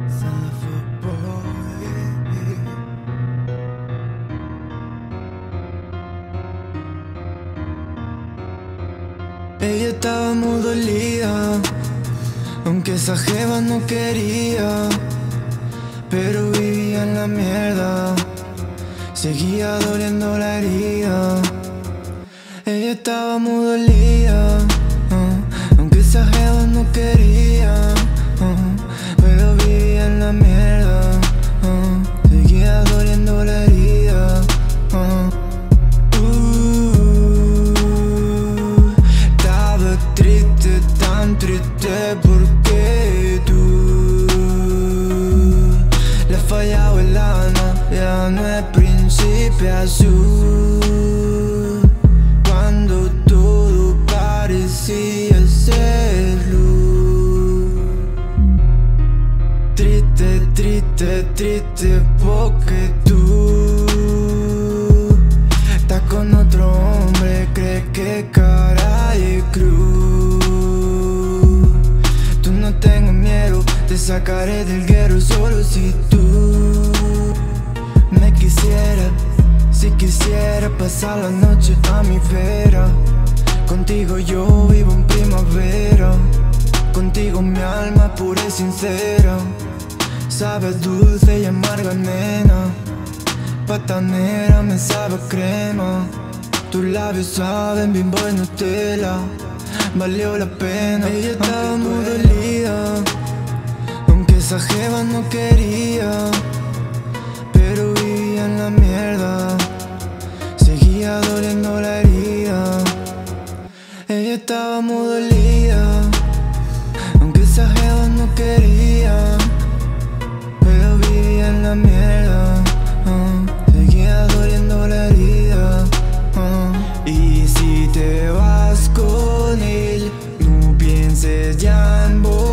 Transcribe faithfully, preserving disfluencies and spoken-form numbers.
Ella estaba muy dolida, aunque esa jeva no quería, pero vivía en la mierda, seguía doliendo la herida. Ella estaba muy dolida, uh, aunque esa jeva no quería, uh, pero vivía en la mierda, uh, seguía doliendo la herida. uh. Tan triste porque tú le has fallado el alma, ya no es príncipe azul. Cuando todo parecía ser luz. Triste, triste, triste porque tú estás con otro hombre, crees que caray es cruz. Te sacaré del guero solo si tú me quisieras. Si quisiera pasar la noche a mi vera, contigo yo vivo en primavera. Contigo mi alma es pura y sincera. Sabes dulce y amarga, nena. Patanera me sabe a crema. Tus labios saben Bimbo y Nutella. Valió la pena. Ella estaba muy dolida, esa jeva no quería, pero vivía en la mierda, seguía doliendo la herida. Ella estaba muy dolida, aunque esa jeva no quería, pero vivía en la mierda, uh, seguía doliendo la herida. uh. Y si te vas con él, no pienses ya en vos.